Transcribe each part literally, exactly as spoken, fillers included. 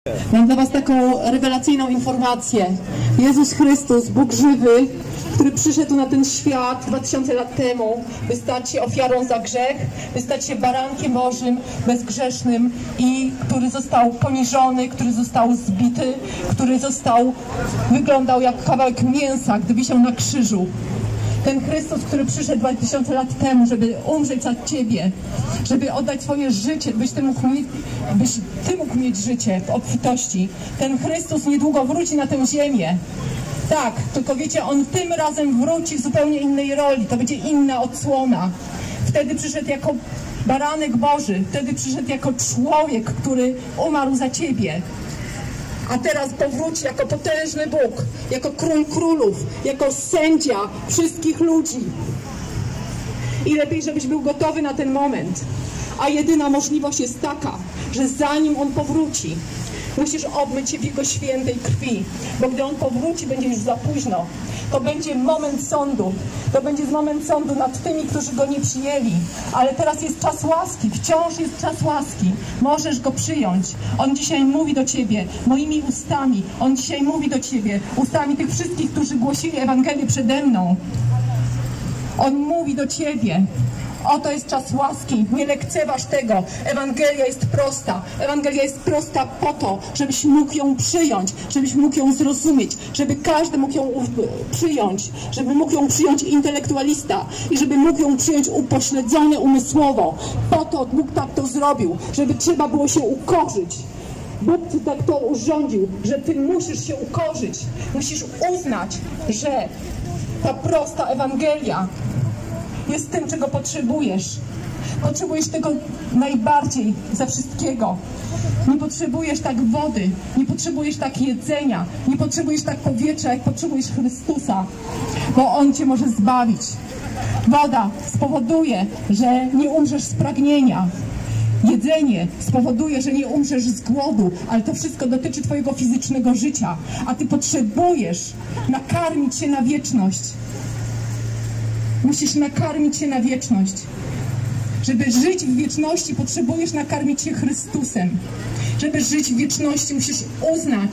Mam dla was taką rewelacyjną informację. Jezus Chrystus, Bóg żywy, który przyszedł na ten świat dwa tysiące lat temu, by stać się ofiarą za grzech, by stać się barankiem Bożym, bezgrzesznym i który został poniżony, który został zbity, który został, wyglądał jak kawałek mięsa, gdy wisiał na krzyżu. Ten Chrystus, który przyszedł dwa tysiące lat temu, żeby umrzeć za ciebie, żeby oddać swoje życie, byś ty mógł mieć, byś ty mógł mieć życie w obfitości. Ten Chrystus niedługo wróci na tę ziemię. Tak, tylko wiecie, On tym razem wróci w zupełnie innej roli. To będzie inna odsłona. Wtedy przyszedł jako baranek Boży. Wtedy przyszedł jako człowiek, który umarł za ciebie. A teraz powróci jako potężny Bóg, jako król królów, jako sędzia wszystkich ludzi. I lepiej, żebyś był gotowy na ten moment. A jedyna możliwość jest taka, że zanim On powróci, musisz obmyć się w Jego świętej krwi, bo gdy On powróci, będzie już za późno. To będzie moment sądu. To będzie moment sądu nad tymi, którzy Go nie przyjęli. Ale teraz jest czas łaski. Wciąż jest czas łaski. Możesz Go przyjąć. On dzisiaj mówi do ciebie moimi ustami. On dzisiaj mówi do ciebie ustami tych wszystkich, którzy głosili Ewangelię przede mną. On mówi do ciebie. Oto jest czas łaski, nie lekceważ tego. Ewangelia jest prosta. Ewangelia jest prosta po to, żebyś mógł ją przyjąć, żebyś mógł ją zrozumieć, żeby każdy mógł ją przyjąć, żeby mógł ją przyjąć intelektualista i żeby mógł ją przyjąć upośledzony umysłowo. Po to Bóg tak to zrobił, żeby trzeba było się ukorzyć. Bóg Ci tak to urządził, że Ty musisz się ukorzyć. Musisz uznać, że ta prosta Ewangelia jest tym, czego potrzebujesz. Potrzebujesz tego najbardziej ze wszystkiego. Nie potrzebujesz tak wody, nie potrzebujesz tak jedzenia, nie potrzebujesz tak powietrza, jak potrzebujesz Chrystusa, bo On Cię może zbawić. Woda spowoduje, że nie umrzesz z pragnienia. Jedzenie spowoduje, że nie umrzesz z głodu, ale to wszystko dotyczy Twojego fizycznego życia, a Ty potrzebujesz nakarmić się na wieczność. Musisz nakarmić się na wieczność. Żeby żyć w wieczności, potrzebujesz nakarmić się Chrystusem. Żeby żyć w wieczności, musisz uznać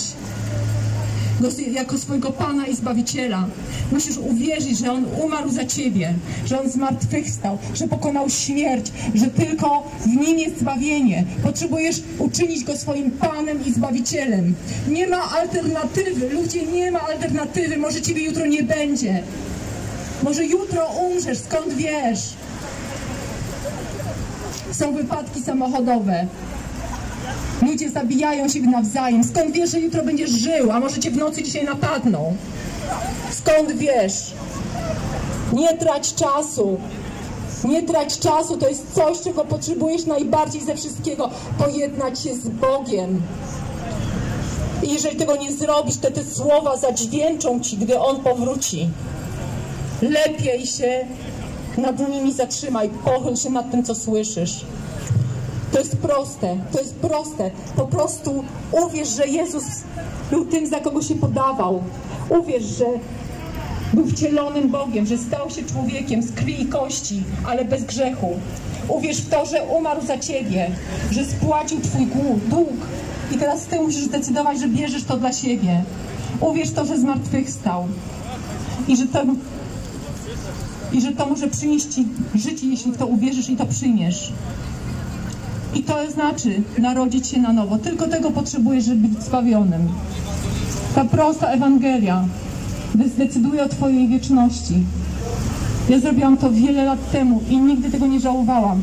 Go jako swojego Pana i Zbawiciela. Musisz uwierzyć, że On umarł za ciebie, że On zmartwychwstał, że pokonał śmierć, że tylko w Nim jest zbawienie. Potrzebujesz uczynić Go swoim Panem i Zbawicielem. Nie ma alternatywy, ludzie, nie ma alternatywy. Może ciebie jutro nie będzie. Może jutro umrzesz, skąd wiesz? Są wypadki samochodowe. Ludzie zabijają się nawzajem. Skąd wiesz, że jutro będziesz żył? A może cię w nocy dzisiaj napadną? Skąd wiesz? Nie trać czasu. Nie trać czasu. To jest coś, czego potrzebujesz najbardziej ze wszystkiego. Pojednać się z Bogiem. I jeżeli tego nie zrobisz, to te słowa zadźwięczą ci, gdy On powróci. Lepiej się nad nimi zatrzymaj, pochyl się nad tym, co słyszysz. To jest proste, to jest proste. Po prostu uwierz, że Jezus był tym, za kogo się podawał. Uwierz, że był wcielonym Bogiem, że stał się człowiekiem z krwi i kości, ale bez grzechu. Uwierz w to, że umarł za ciebie, że spłacił twój dług i teraz ty musisz zdecydować, że bierzesz to dla siebie. Uwierz w to, że zmartwychwstał i że to I że to może przynieść ci życie, jeśli w to uwierzysz i to przyjmiesz. I to znaczy narodzić się na nowo. Tylko tego potrzebujesz, żeby być zbawionym. Ta prosta Ewangelia zdecyduje o twojej wieczności. Ja zrobiłam to wiele lat temu i nigdy tego nie żałowałam.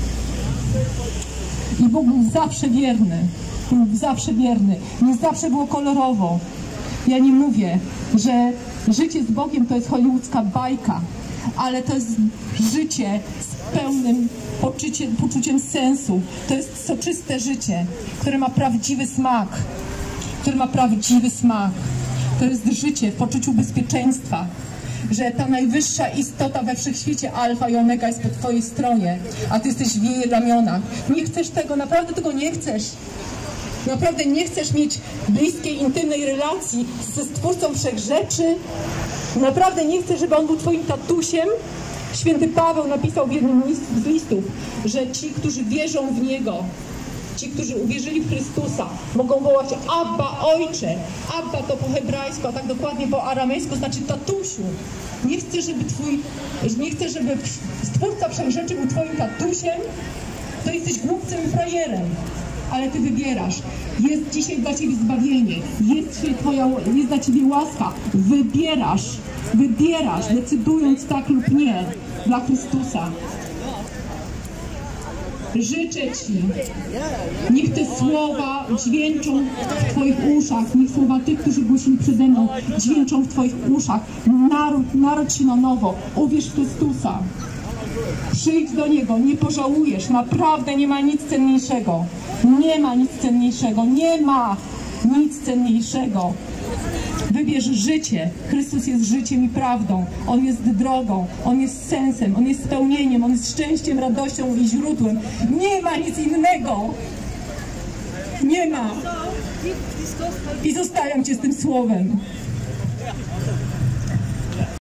I Bóg był zawsze wierny. Był zawsze wierny. Nie zawsze było kolorowo. Ja nie mówię, że życie z Bogiem to jest hollywoodzka bajka. Ale to jest życie z pełnym poczuciem, poczuciem sensu. To jest soczyste życie, które ma prawdziwy smak. Które ma prawdziwy smak. To jest życie w poczuciu bezpieczeństwa. Że ta najwyższa istota we wszechświecie, alfa i omega, jest po twojej stronie, a ty jesteś w jej ramionach. Nie chcesz tego, naprawdę tego nie chcesz. Naprawdę nie chcesz mieć bliskiej, intymnej relacji ze Stwórcą Wszechrzeczy? Naprawdę nie chcesz, żeby On był twoim tatusiem? Święty Paweł napisał w jednym z listów, że ci, którzy wierzą w Niego, ci, ci, którzy uwierzyli w Chrystusa, mogą wołać Abba, Ojcze. Abba to po hebrajsku, a tak dokładnie po aramejsku znaczy tatusiu. Nie chcę, żeby twój, nie chcę, żeby Stwórca Wszechrzeczy był twoim tatusiem, to jesteś głupcem i frajerem. Ale ty wybierasz. Jest dzisiaj dla ciebie zbawienie. Jest dzisiaj twoja, jest dla ciebie łaska. Wybierasz. Wybierasz, decydując tak lub nie dla Chrystusa. Życzę ci, niech te słowa dźwięczą w twoich uszach, niech słowa tych, którzy głosili przede mną, dźwięczą w twoich uszach. Naród, naród się na nowo. Uwierz w Chrystusa. Przyjdź do Niego, nie pożałujesz. Naprawdę nie ma nic cenniejszego. Nie ma nic cenniejszego. Nie ma nic cenniejszego. Wybierz życie. Chrystus jest życiem i prawdą. On jest drogą. On jest sensem. On jest spełnieniem. On jest szczęściem, radością i źródłem. Nie ma nic innego. Nie ma. I zostawiam cię z tym słowem.